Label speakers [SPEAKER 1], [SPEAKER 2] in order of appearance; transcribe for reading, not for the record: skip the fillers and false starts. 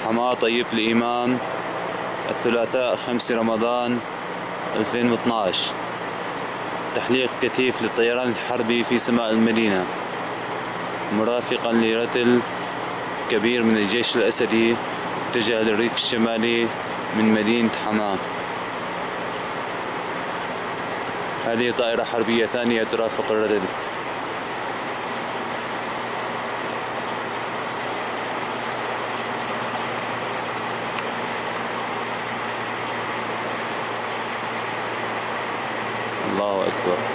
[SPEAKER 1] حماة طيبة الإيمان، الثلاثاء 5 رمضان 2012. تحليق كثيف للطيران الحربي في سماء المدينة، مرافقا لرتل كبير من الجيش الأسدي اتجه للريف الشمالي من مدينة حماة. هذه طائرة حربية ثانية ترافق الرتل. الله أكبر.